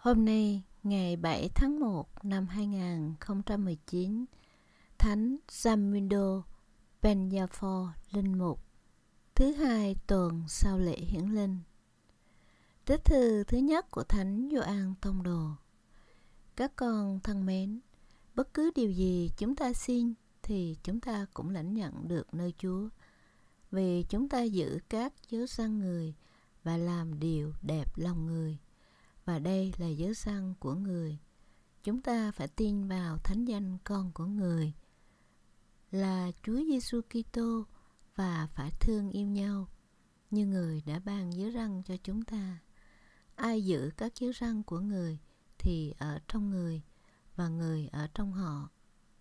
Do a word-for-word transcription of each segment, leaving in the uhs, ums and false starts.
Hôm nay, ngày bảy tháng một năm hai nghìn không trăm mười chín, Thánh Giamindô Benyafor Linh Mục, thứ hai tuần sau lễ hiển linh. Trích thư thứ nhất của Thánh Gioan Tông Đồ. Các con thân mến, bất cứ điều gì chúng ta xin thì chúng ta cũng lãnh nhận được nơi Chúa, vì chúng ta giữ các giới răn người và làm điều đẹp lòng người. Và đây là giới răn của người. Chúng ta phải tin vào thánh danh con của người là Chúa Giêsu Kitô và phải thương yêu nhau như người đã ban giới răn cho chúng ta. Ai giữ các giới răn của người thì ở trong người và người ở trong họ.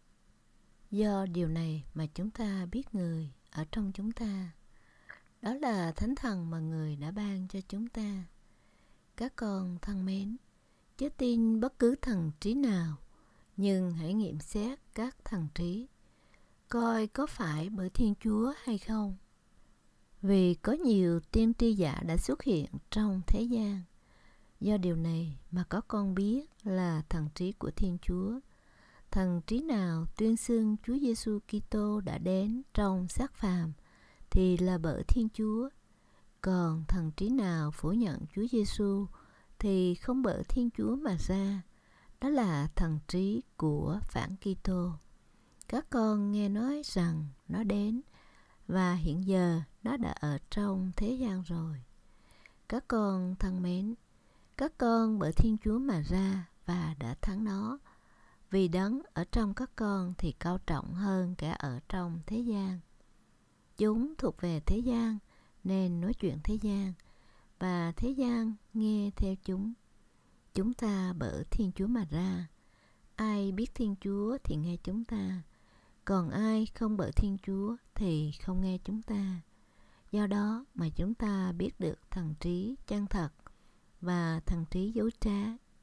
Do điều này mà chúng ta biết người ở trong chúng ta. Đó là thánh thần mà người đã ban cho chúng ta. Các con thân mến, chớ tin bất cứ thần trí nào, nhưng hãy nghiệm xét các thần trí, coi có phải bởi Thiên Chúa hay không. Vì có nhiều tiên tri giả đã xuất hiện trong thế gian. Do điều này mà có con biết là thần trí của Thiên Chúa. Thần trí nào tuyên xưng Chúa Giêsu Kitô đã đến trong xác phàm thì là bởi Thiên Chúa. Còn thần trí nào phủ nhận Chúa Giêsu thì không bởi Thiên Chúa mà ra, đó là thần trí của phản Kitô. Các con nghe nói rằng nó đến và hiện giờ nó đã ở trong thế gian rồi. Các con thân mến, các con bởi Thiên Chúa mà ra và đã thắng nó, vì đấng ở trong các con thì cao trọng hơn kẻ ở trong thế gian. Chúng thuộc về thế gian nên nói chuyện thế gian, và thế gian nghe theo chúng. Chúng ta bởi Thiên Chúa mà ra. Ai biết Thiên Chúa thì nghe chúng ta, còn ai không bởi Thiên Chúa thì không nghe chúng ta. Do đó mà chúng ta biết được thần trí chân thật và thần trí dối trá.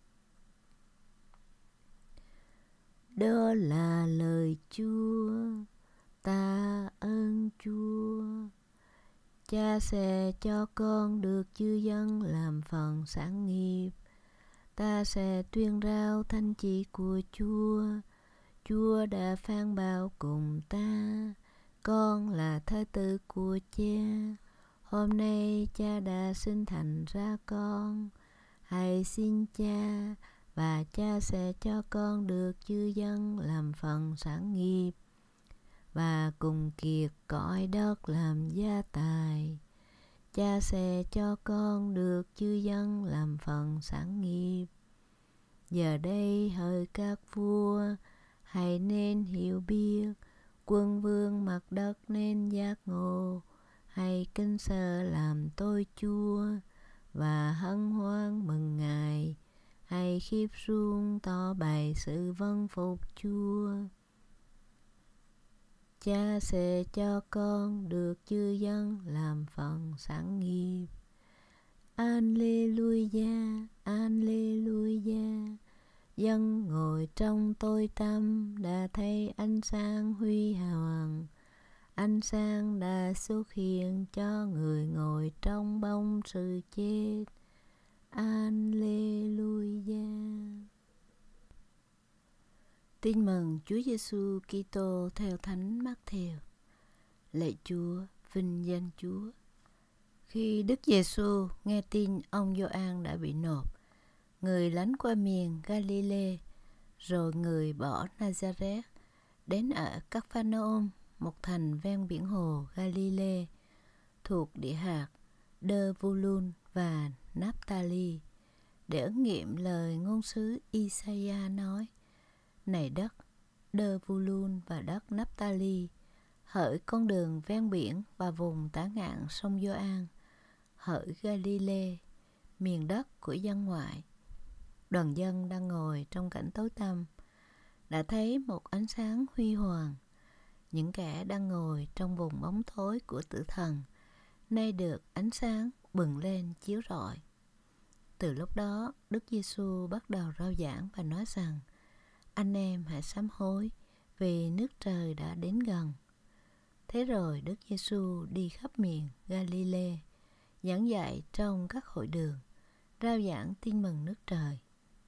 Đó là lời Chúa, ta ơn Chúa. Cha sẽ cho con được chư dân làm phần sản nghiệp. Ta sẽ tuyên rao thanh chỉ của Chúa. Chúa đã phán bảo cùng ta, con là thái tử của cha. Hôm nay cha đã sinh thành ra con. Hãy xin cha, và cha sẽ cho con được chư dân làm phần sản nghiệp, và cùng kiệt cõi đất làm gia tài. Cha sẽ cho con được chư dân làm phần sản nghiệp. Giờ đây hỡi các vua, hãy nên hiểu biết, quân vương mặt đất nên giác ngộ. Hãy kính sợ làm tôi Chúa, và hân hoan mừng Ngài. Hãy khiếp run tỏ bày sự vâng phục Chúa. Cha sẽ cho con được chư dân làm phần sản nghiệp. Alleluia, Alleluia. Dân ngồi trong tối tăm đã thấy ánh sáng huy hoàng. Ánh sáng đã xuất hiện cho người ngồi trong bóng sự chết. Alleluia. Tin mừng Chúa Giêsu Kitô theo Thánh Mác-thêu. Lạy Chúa, vinh danh Chúa. Khi Đức Giêsu nghe tin ông Gioan đã bị nộp, người lánh qua miền Galilee, rồi người bỏ Nazareth đến ở Capernaum, một thành ven biển hồ Galilee, thuộc địa hạt Đơ-vu-lun và Náp-ta-li, để ứng nghiệm lời ngôn sứ Isaiah nói: Này đất Đơ-vu-lun và đất Náp-ta-li, hỡi con đường ven biển và vùng tả ngạn sông Gioan, hỡi Galilee, miền đất của dân ngoại. Đoàn dân đang ngồi trong cảnh tối tăm đã thấy một ánh sáng huy hoàng. Những kẻ đang ngồi trong vùng bóng tối của tử thần nay được ánh sáng bừng lên chiếu rọi. Từ lúc đó, Đức Giêsu bắt đầu rao giảng và nói rằng: Anh em hãy sám hối, vì nước trời đã đến gần. Thế rồi Đức Giêsu đi khắp miền Galilee, giảng dạy trong các hội đường, rao giảng tin mừng nước trời,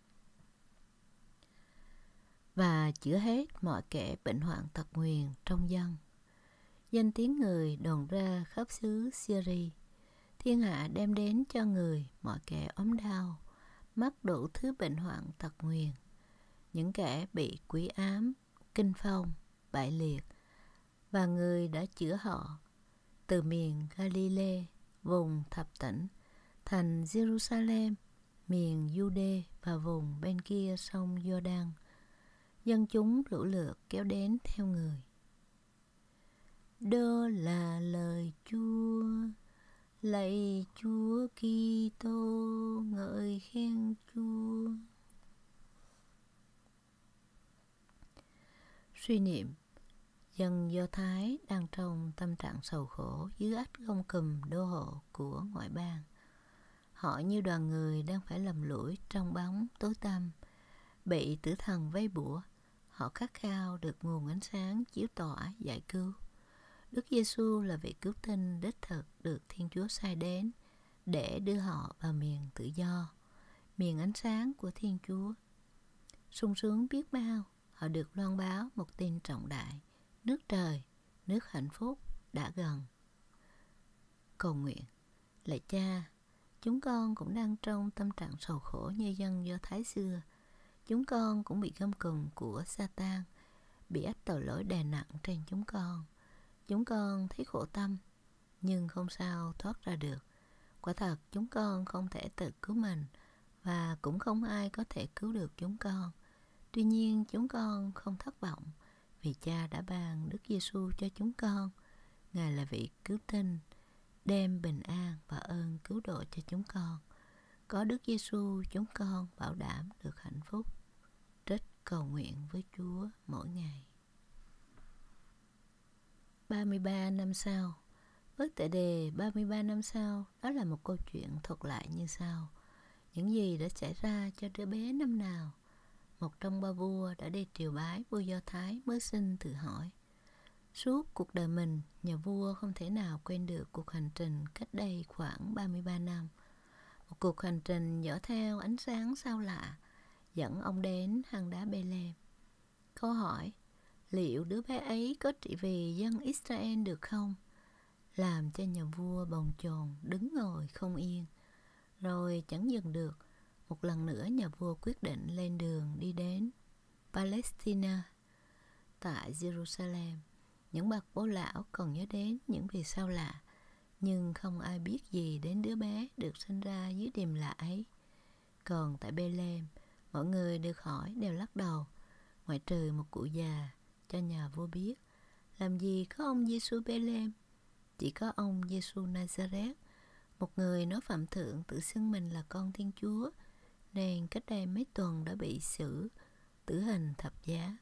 và chữa hết mọi kẻ bệnh hoạn tật nguyền trong dân. Danh tiếng người đồn ra khắp xứ Syria. Thiên hạ đem đến cho người mọi kẻ ốm đau, mắc đủ thứ bệnh hoạn tật nguyền, những kẻ bị quỷ ám, kinh phong, bại liệt, và người đã chữa họ từ miền Galilee, vùng thập tỉnh, thành Jerusalem, miền Jude và vùng bên kia sông Giô-đăng. Dân chúng lũ lượt kéo đến theo người. Đó là lời Chúa. Lạy Chúa Kitô, ngợi khen Chúa. Suy niệm. Dân Do Thái đang trong tâm trạng sầu khổ dưới ách gông cùm đô hộ của ngoại bang. Họ như đoàn người đang phải lầm lũi trong bóng tối tăm, bị tử thần vây bủa. Họ khát khao được nguồn ánh sáng chiếu tỏa giải cứu. Đức Giêsu là vị cứu tinh đích thực được Thiên Chúa sai đến để đưa họ vào miền tự do, miền ánh sáng của Thiên Chúa. Sung sướng biết bao, họ được loan báo một tin trọng đại: nước trời, nước hạnh phúc đã gần. Cầu nguyện. Lạy Cha, chúng con cũng đang trong tâm trạng sầu khổ như dân Do Thái xưa. Chúng con cũng bị gông cùm của Sa-tan, bị ách tội lỗi đè nặng trên chúng con. Chúng con thấy khổ tâm, nhưng không sao thoát ra được. Quả thật, chúng con không thể tự cứu mình, và cũng không ai có thể cứu được chúng con. Tuy nhiên, chúng con không thất vọng, vì Cha đã ban Đức Giêsu cho chúng con. Ngài là vị cứu tinh, đem bình an và ơn cứu độ cho chúng con. Có Đức Giêsu, chúng con bảo đảm được hạnh phúc. Trích cầu nguyện với Chúa mỗi ngày. ba mươi ba năm sau. Với tựa đề ba mươi ba năm sau, đó là một câu chuyện thuật lại như sau. Những gì đã xảy ra cho đứa bé năm nào? Một trong ba vua đã đi triều bái vua Do Thái mới sinh tự hỏi. Suốt cuộc đời mình, nhà vua không thể nào quên được cuộc hành trình cách đây khoảng ba mươi ba năm. Một cuộc hành trình dõi theo ánh sáng sao lạ, dẫn ông đến hang đá Bê-lêm. Câu hỏi, liệu đứa bé ấy có trị vì dân Israel được không? Làm cho nhà vua bồn chồn đứng ngồi không yên. Rồi chẳng dừng được, một lần nữa nhà vua quyết định lên đường đi đến Palestine. Tại Jerusalem, những bậc bố lão còn nhớ đến những vì sao lạ, nhưng không ai biết gì đến đứa bé được sinh ra dưới điềm lạ ấy. Còn tại Bê-lêm, mọi người được hỏi đều lắc đầu, ngoại trừ một cụ già cho nhà vua biết. Làm gì có ông Giêsu Bê-lêm, chỉ có ông Giêsu Nazareth, một người nói phạm thượng tự xưng mình là con Thiên Chúa, nên cách đây mấy tuần đã bị xử tử hình thập giá.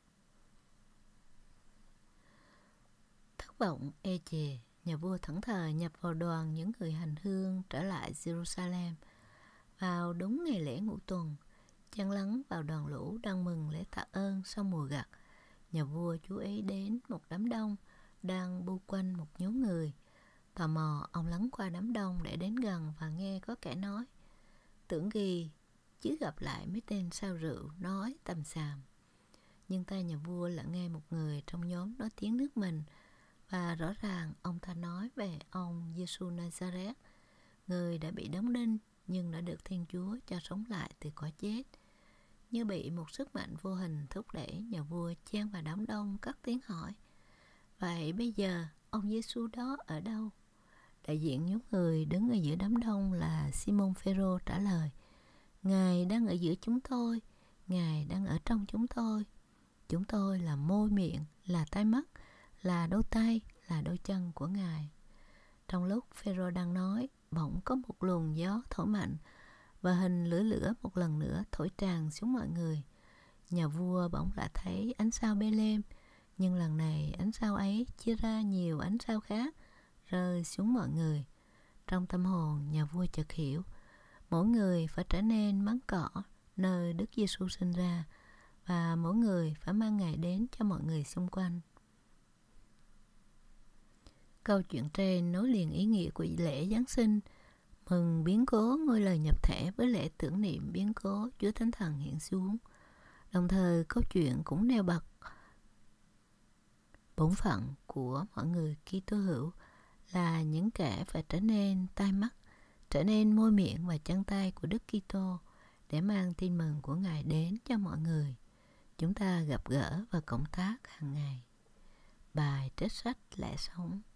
Thất vọng ê chề, nhà vua thẫn thờ nhập vào đoàn những người hành hương trở lại Jerusalem. Vào đúng ngày lễ ngũ tuần, chen lấn vào đoàn lũ đang mừng lễ tạ ơn sau mùa gặt, nhà vua chú ý đến một đám đông đang bu quanh một nhóm người. Tò mò, ông lấn qua đám đông để đến gần và nghe có kẻ nói. Tưởng gì chứ gặp lại mấy tên sao rượu nói tầm xàm. Nhưng tai nhà vua lại nghe một người trong nhóm nói tiếng nước mình, và rõ ràng ông ta nói về ông Giêsu Nazareth, người đã bị đóng đinh nhưng đã được Thiên Chúa cho sống lại từ cõi chết. Như bị một sức mạnh vô hình thúc đẩy, nhà vua chen vào đám đông cất tiếng hỏi. Vậy bây giờ ông Giêsu đó ở đâu? Đại diện nhóm người đứng ở giữa đám đông là Simon Phêrô trả lời. Ngài đang ở giữa chúng tôi, Ngài đang ở trong chúng tôi. Chúng tôi là môi miệng, là tai mắt, là đôi tay, là đôi chân của Ngài. Trong lúc Phêrô đang nói, bỗng có một luồng gió thổi mạnh, và hình lửa lửa một lần nữa thổi tràn xuống mọi người. Nhà vua bỗng lại thấy ánh sao Bê-lêm, nhưng lần này ánh sao ấy chia ra nhiều ánh sao khác, rơi xuống mọi người. Trong tâm hồn, nhà vua chợt hiểu, mỗi người phải trở nên máng cỏ nơi Đức Giêsu sinh ra, và mỗi người phải mang Ngài đến cho mọi người xung quanh. Câu chuyện trên nối liền ý nghĩa của lễ Giáng sinh, mừng biến cố ngôi lời nhập thể với lễ tưởng niệm biến cố Chúa Thánh Thần hiện xuống. Đồng thời câu chuyện cũng nêu bật bổn phận của mọi người Kitô hữu là những kẻ phải trở nên tai mắt, trở nên môi miệng và chân tay của Đức Kitô để mang tin mừng của Ngài đến cho mọi người chúng ta gặp gỡ và cộng tác hàng ngày. Bài trích sách Lẽ Sống.